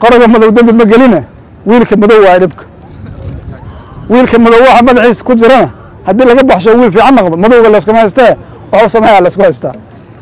قرق مدو دم بمجلينه ويلك مدو عربك ويلك مدو واحد مدعيس كجرنا هدي لك بحش ويل في عنق مدو ولا اسكما استا أو سماها على اسكما استا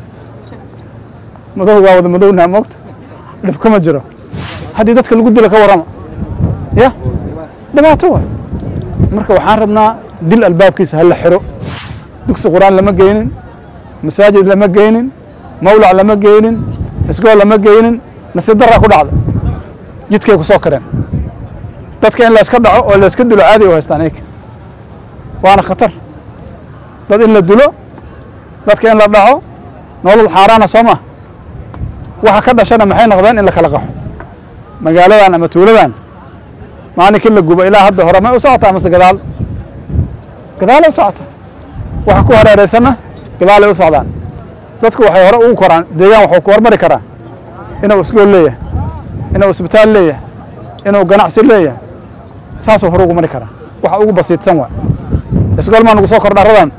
مدو قاود مدو ناموت لفكم أجره هدي دتك اللي قد لك ورما يا دمعتوه مركب وحاربنا دل الباب كيس هلا حرو دكس قرآن لما جينين مساجد لما جينين مولع لما جينين اسقول لما جينين نسيب درا كل هذا جيت كيف سكرين دتك إن لا اسكدع ولا اسكدلو عادي وهستانيك وأنا خطر دت إن لا دلو دتك إن لا دعو نقول الحارانة سما وحكذا شنا محين غضان إلا كلقح مقالة أنا متولدان معني كل الجوبة إلى هذا هرماء وساعتها مس قدال قدال وساعتها وحكوا هذا رسمة قدال وساعدان dadku waxay hore ugu koraan deegaan wuxuu ku hormari karaa inuu iskuul leeyahay inuu isbitaal leeyahay inuu ganacsi leeyahay saas hore ugu mari karaa waxa ugu basiidsan waa iskuul ma nagu soo kordha radan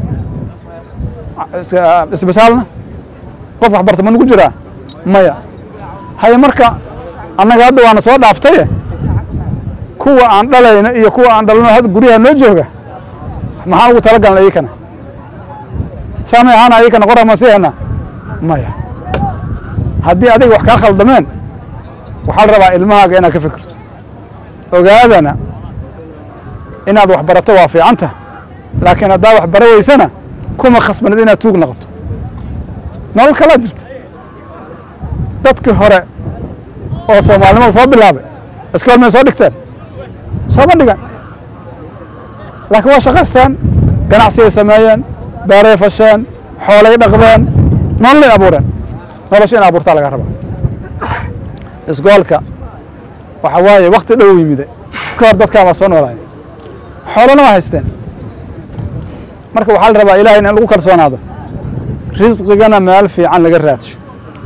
isbitaalna qof wax bartay ma nagu jiraa maya hay marka annaga hadda waana soo dhaaftay kuwa aan dhalayna iyo kuwa aan dhalno had guriga noo jooga maxaan ugu talagalnay iyakana سامي أنا أيك نقرأ مسيحنا مايا هدي أديك وحكا خلدمين وحال ربع الماء أنا كفكرت وقال أنا إن هذا وحبرته وافي عنته لكن هذا وحبروي سنة كما خص من الدنيا توق نغط نقول كلا درت دتك هراء أو سومالي ما صاب بالله اسكال من صادق تان صاب اللي لكن هو شخص سان كان عصير سمايان باري فشان حولي دقدان نون لي أبورن نولشين أبورتا لغا ربا اسقولك وحواي وقت دو يميده كار ددكا ما سو نولاay xoolana waa haysteen marka waxa la rabaa ilaahay in lagu kalsoonaado risqigana meel fiican laga raadsho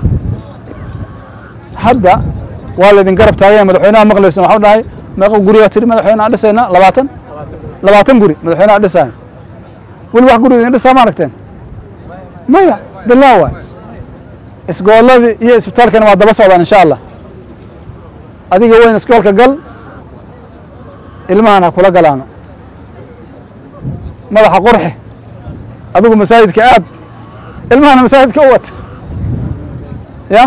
hadda waa la idin garab taagay madaxweynaha maqlaysan waxa dhahay meeqa guriga tiri madaxweynaha dhisayna 20 guri madaxweynaha dhisay والواحد يقول إن السماء ركتين ما يا بالله واي إسقال الذي يسبتال كان مع دبص إن شاء الله هذيك وين إسقال كقل المانا كلا قلانا ما راح قرحه هذوك مساجد كأب المانا مساجد كوت يا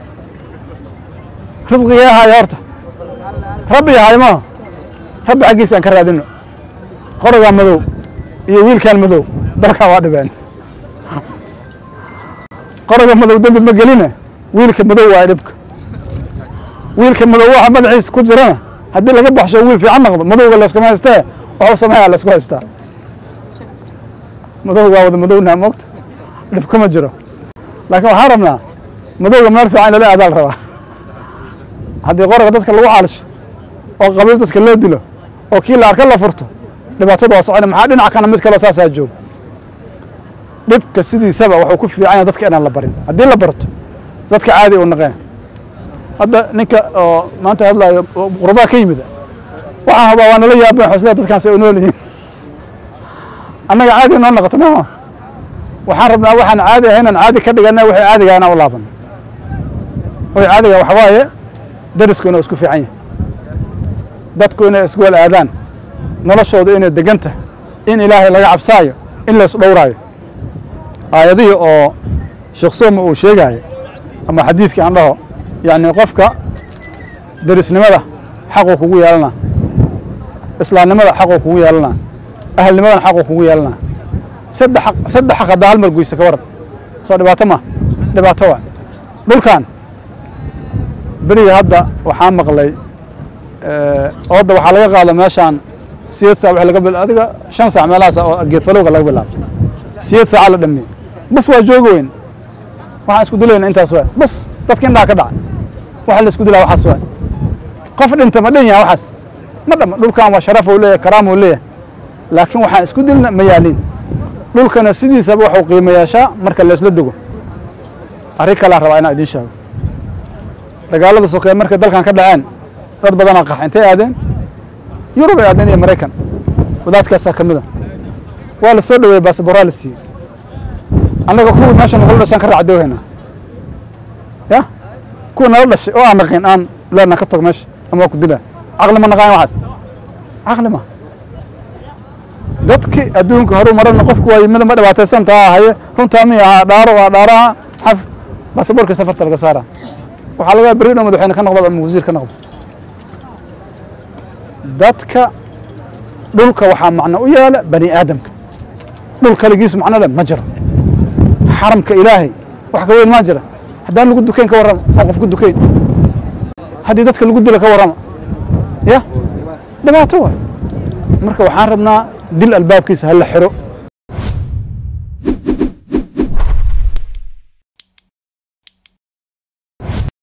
رزقي يا هاي أرته ربي يا هاي ما ربي عقيس أن كرادينه قرق مذوب iyo wiilkan madow dalka waa dhibeen qaraga madow dambi ma gelina wiilka madow waa dhibka wiilka madow waxa madaxiis ku jirana hadii laga baxsho wiil fiican noqdo madowga la isku haystaa waxa sameeyaa la isku haystaa madowga wada madowna moogta dhib kuma jiro laakiin waxa rabnaa madowga meel fiican la aadaal rabaa hadii qaraga dadka lagu caalisho oo qabiil dadka loo dilo oo kii la arka la furto dhibaatada waa socon maxaa dhinac kana mid kale saas joog dhibka sidiisaba wuxuu ku fiican yahay dadka inaan la barin hadii la barto dadka caadi u naqeen hadda ninka maanta hadlayo qurbaa ka yimid waxa haba waana la yaabay xusnaa dadkan say u nool yihiin annaga caadi noo noqoto ma waxaan rabnaa waxaan caadi ahayn caadi ka dhiganaa wixii caadiga ana u laaban way caadiga waxa waaye darisku inuu isku fiican yahay dadku inay isku wal aadaan noloshooda inay deganta in ilaahay laga cabsaayo in la isdhowraayo aayadii oo shakhsiga uu sheegay ama xadiiska aan dhaho yani qofka darisnimada xaq uu kugu yeelana islaamnimada xaq uu kugu yeelana ahlnimada xaq uu kugu yeelana saddex xaq hal mar goysa ka waran soo dhibaato ma dhibaato waa dhulkan bariga hadda waxaan maqlay oo waxa laga qaado meeshan سيد ساعة وحلا قبل هذا 5 ساعة ملاصة أو جيت فلوق الله قبل سيد ساعة على دمي بس واجوجين واحد اسكت لين أنت أسوأ بس تذكر ذاك دع واحد اسكت له واحد أسوأ قفل أنت ما دنيا واحد ما دام دول كان وشرف ولا كرام ولا لكن واحد اسكت لنا ميالين دول كان سيدي سبوح وقيمة يشاء مركز ليش لدقوا أريك الله ربعنا أدين شاب تقال هذا سوق مركز دول كان كدعان ضد بدنا قح أنت أدين يوروب يعدني أمريكان وذات كاسة كمدة ولا صدق بس برالسي أنا بقول ماشي نقول لسان كرر عدو هنا يا كون أول شيء أنا قين لا نكتر ماشي أما كدنا عقل ما نقاين وحس عقل ما dadki adduunka hore marana qofku way mid ma dhibaataysan taa haye runta miya dhaaro xaf baasaboorka safarta laga saara waxa laga bariino madaxweyne ka noqdo ama wasiir ka noqdo dadka dhulka waxa macna u yaala bani aadamka dhulka ligiis macna la ma jiro xaramka ilaahay wax ka weyn ma jira hadaan lagu dukayn ka warrama qof ku dukayn hadii dadka lagu dilo ka warrama ya dhibaato marka waxaan rabnaa dil albaabkiisa hal xiro